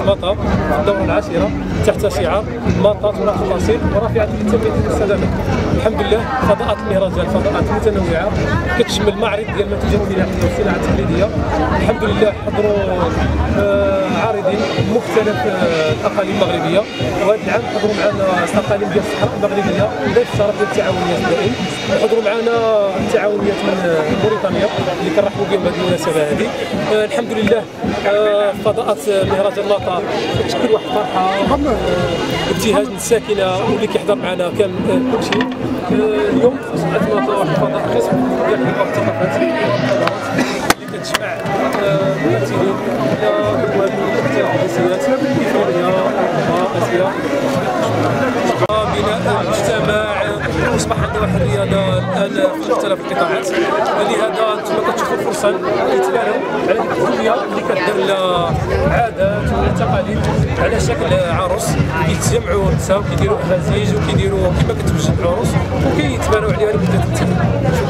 مطا في الدورة العاشرة تحت شعار مطا تراث الأصيل ورافعة للتنمية والسلامة. الحمد لله فضاءات المهرجان فضاءات متنوعة كتشمل معرض ديال المنتوجات الفلاحية والصناعة التقليدية. الحمد لله حضروا عارضين مختلف الأقاليم المغربية، وهذا العام حضروا معنا أقاليم ديال الصحراء المغربية ضيف الشرف ديال التعاونيات الدائم، وحضروا معنا التعاونيات من موريتانيا اللي كنرحبوا بهم بهذه المناسبة هذه. الحمد لله فضاءات مهرجان مطا كتشكل واحد الفرحة ابتهاج من الساكنة واللي كيحضر معنا كان كلشي. اليوم أصبحت مطا واحد الفضاء قسم ديال الثقافات اللي كتجمع ممثلين من مختلف الجنسيات افريقيا واسيا. بناء المجتمع اصبح عندنا واحد الرياضه الان في مختلف القطاعات، لهذا انتم كتشوفوا فرصه يتبانوا على ديك الدنيا اللي كدير لها عادات وتقاليد على شكل عروس. كيتجمعوا النساء وكيديروا احازيج وكيديروا كما كتوجد العروس وكيتبانوا عليها لمده